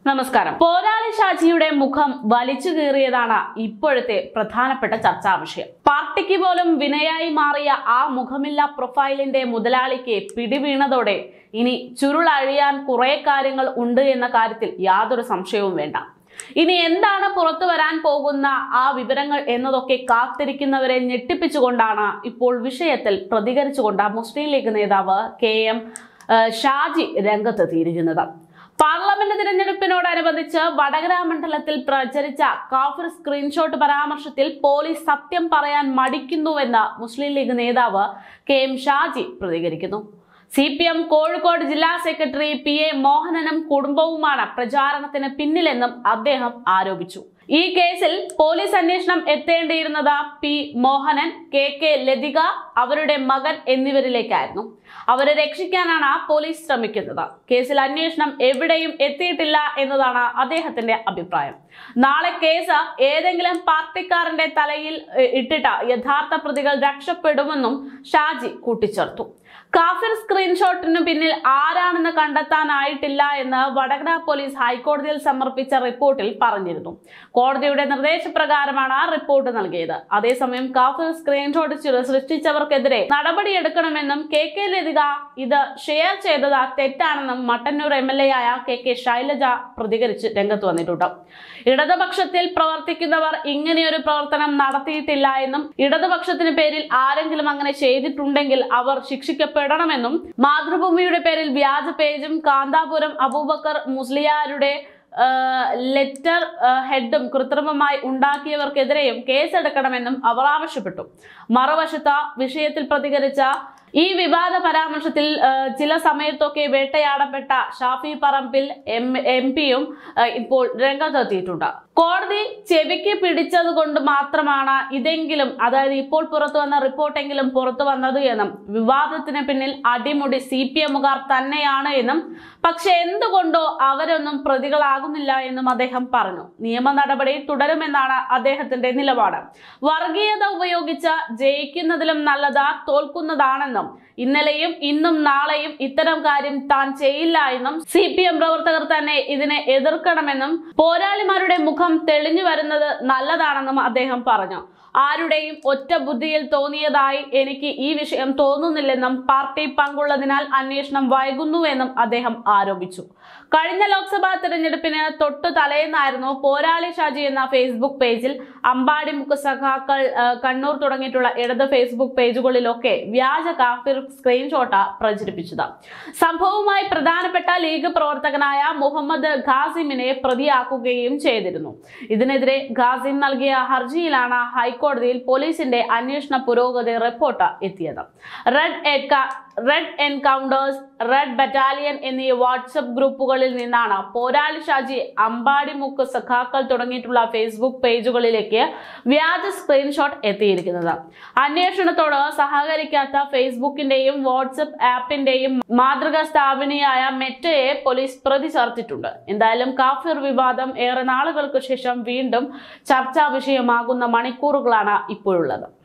നമസ്കാരം. പോരാളി ഷാജിയുടെ മുഖം വലിച്ചു കീറിയതാണ് ഇപ്പോഴത്തെ പ്രധാനപ്പെട്ട ചർച്ചാ വിഷയം. പാർട്ടിക്ക് പോലും വിനയായി മാറിയ ആ മുഖമില്ല പ്രൊഫൈലിന്റെ മുതലാളിക്ക് പിടിവീണതോടെ ഇനി ചുരുളഴിയാൻ കുറെ കാര്യങ്ങൾ ഉണ്ട് എന്ന കാര്യത്തിൽ യാതൊരു സംശയവും വേണ്ട. ഇനി എന്താണ് പുറത്തു വരാൻ പോകുന്ന ആ വിവരങ്ങൾ എന്നതൊക്കെ കാത്തിരിക്കുന്നവരെ ഞെട്ടിപ്പിച്ചുകൊണ്ടാണ് ഇപ്പോൾ വിഷയത്തിൽ പ്രതികരിച്ചുകൊണ്ട് മുസ്ലിം ലീഗ് നേതാവ് KM ഷാജി രംഗത്തെത്തിയിരിക്കുന്നത്. പാർലമെന്റ് തിരഞ്ഞെടുപ്പിനോടനുബന്ധിച്ച് വടകര മണ്ഡലത്തിൽ പ്രചരിച്ച കാഫിർ സ്ക്രീൻഷോട്ട് പരാമർശത്തിൽ പോലീസ് സത്യം പറയാൻ മടിക്കുന്നുവെന്ന് മുസ്ലിം ലീഗ് നേതാവ് KM ഷാജി പ്രതികരിക്കുന്നു. CPM കോഴിക്കോട് ജില്ലാ സെക്രട്ടറി PA മോഹനനും കുടുംബവുമാണ് പ്രചാരണത്തിന് പിന്നിലെന്നും അദ്ദേഹം ആരോപിച്ചു. ഈ കേസിൽ പോലീസ് അന്വേഷണം എത്തേണ്ടിയിരുന്നത് P മോഹനൻ, KK ലതിക, അവരുടെ മകൻ എന്നിവരിലേക്കായിരുന്നു. അവരെ രക്ഷിക്കാനാണ് പോലീസ് ശ്രമിക്കുന്നത്. കേസിൽ അന്വേഷണം എവിടെയും എത്തിയിട്ടില്ല എന്നതാണ് അദ്ദേഹത്തിന്റെ അഭിപ്രായം. നാളെ കേസ് ഏതെങ്കിലും പാർട്ടിക്കാരന്റെ തലയിൽ ഇട്ടിട്ട് യഥാർത്ഥ പ്രതികൾ രക്ഷപ്പെടുമെന്നും ഷാജി കൂട്ടിച്ചേർത്തു. കാഫിർ സ്ക്രീൻഷോട്ടിന് പിന്നിൽ ആരാണെന്ന് കണ്ടെത്താനായിട്ടില്ല എന്ന് വടകര പോലീസ് ഹൈക്കോടതിയിൽ സമർപ്പിച്ച റിപ്പോർട്ടിൽ പറഞ്ഞിരുന്നു. കോടതിയുടെ നിർദ്ദേശപ്രകാരമാണ് റിപ്പോർട്ട് നൽകിയത്. അതേസമയം കാഫിർ സ്ക്രീൻഷോട്ട് സൃഷ്ടിച്ചവർക്കെതിരെ നടപടിയെടുക്കണമെന്നും KK ലതിക ഇത് ഷെയർ ചെയ്തത് തെറ്റാണെന്നും മട്ടന്നൂർ MLA ആയ KK ശൈലജ പ്രതികരിച്ച് രംഗത്ത് വന്നിട്ടുണ്ട്. ഇടതുപക്ഷത്തിൽ പ്രവർത്തിക്കുന്നവർ ഇങ്ങനെയൊരു പ്രവർത്തനം നടത്തിയിട്ടില്ല എന്നും ഇടതുപക്ഷത്തിന് പേരിൽ ആരെങ്കിലും അങ്ങനെ ചെയ്തിട്ടുണ്ടെങ്കിൽ അവർ ശിക്ഷിക്കപ്പെടണമെന്നും മാതൃഭൂമിയുടെ പേരിൽ വ്യാജ പേജും കാന്താപുരം അബൂബക്കർ മുസ്ലിയാരുടെ ലെറ്റർ ഹെഡും കൃത്രിമമായി ഉണ്ടാക്കിയവർക്കെതിരെയും കേസെടുക്കണമെന്നും അവർ ആവശ്യപ്പെട്ടു. മറുവശത്ത് വിഷയത്തിൽ പ്രതികരിച്ച ഈ വിവാദ പരാമർശത്തിൽ ചില സമയത്തൊക്കെ വേട്ടയാടപ്പെട്ട ഷാഫി പറമ്പിൽ MP-യും ഇപ്പോൾ രംഗത്തെത്തിയിട്ടുണ്ട്. കോടതി ചെവിക്ക് പിടിച്ചത് കൊണ്ട് മാത്രമാണ് ഇതെങ്കിലും, അതായത് ഇപ്പോൾ പുറത്തു വന്ന റിപ്പോർട്ടെങ്കിലും പുറത്തു വന്നത് എന്നും വിവാദത്തിന് പിന്നിൽ അടിമുടി CPM-കാർ തന്നെയാണ് എന്നും പക്ഷെ എന്തുകൊണ്ടോ അവരൊന്നും പ്രതികളാകുന്നില്ല എന്നും അദ്ദേഹം പറഞ്ഞു. നിയമ നടപടി തുടരുമെന്നാണ് അദ്ദേഹത്തിന്റെ നിലപാട്. വർഗീയത ഉപയോഗിച്ച് ജയിക്കുന്നതിലും നല്ലത് തോൽക്കുന്നതാണെന്നും ഇന്നലെയും ഇന്നും നാളെയും ഇത്തരം കാര്യം താൻ ചെയ്യില്ല എന്നും CPM പ്രവർത്തകർ തന്നെ ഇതിനെ എതിർക്കണമെന്നും പോരാളിമാരുടെ മുഖം തെളിഞ്ഞു വരുന്നത് നല്ലതാണെന്നും അദ്ദേഹം പറഞ്ഞു. ആരുടെയും ഒറ്റ ബുദ്ധിയിൽ തോന്നിയതായി എനിക്ക് ഈ വിഷയം തോന്നുന്നില്ലെന്നും പാർട്ടി പങ്കുള്ളതിനാൽ അന്വേഷണം വൈകുന്നുവെന്നും അദ്ദേഹം ആരോപിച്ചു. കഴിഞ്ഞ ലോക്സഭാ തെരഞ്ഞെടുപ്പിന് തൊട്ടു തലേന്നായിരുന്നു പോരാളി ഷാജി എന്ന ഫേസ്ബുക്ക് പേജിൽ അമ്പാടിമുക്ക് സഖാക്കൾ കണ്ണൂർ തുടങ്ങിയിട്ടുള്ള ഇടത് ഫേസ്ബുക്ക് പേജുകളിലൊക്കെ വ്യാജ കാഫിർ സ്ക്രീൻഷോട്ട് പ്രചരിപ്പിച്ചത്. സംഭവവുമായി പ്രധാനപ്പെട്ട ലീഗ് പ്രവർത്തകനായ മുഹമ്മദ് ഖാസിമിനെ പ്രതിയാക്കുകയും ചെയ്തിരുന്നു. ഇതിനെതിരെ ഖാസിം നൽകിയ ഹർജിയിലാണ് ഹൈക്കോടതിയിൽ പോലീസിന്റെ അന്വേഷണ പുരോഗതി റിപ്പോർട്ട് എത്തിയത്. റെഡ് എൻകൗണ്ടേഴ്സ്, റെഡ് ബറ്റാലിയൻ എന്നീ വാട്സ്ആപ്പ് ഗ്രൂപ്പുകളിൽ നിന്നാണ് പോരാളി ഷാജി അമ്പാടിമുക്ക് സഖാക്കൾ തുടങ്ങിയിട്ടുള്ള ഫേസ്ബുക്ക് പേജുകളിലേക്ക് വ്യാജ സ്ക്രീൻഷോട്ട് എത്തിയിരിക്കുന്നത്. അന്വേഷണത്തോട് സഹകരിക്കാത്ത ഫേസ്ബുക്കിന്റെയും വാട്സ്ആപ്പ് ആപ്പിന്റെയും മാതൃകാ സ്ഥാപനയായ മെറ്റയെ പോലീസ് പ്രതി ചേർത്തിട്ടുണ്ട്. എന്തായാലും കാഫിർ വിവാദം ഏറെ നാളുകൾക്ക് ശേഷം വീണ്ടും ചർച്ചാ വിഷയമാകുന്ന മണിക്കൂറുകളാണ് ഇപ്പോഴുള്ളത്.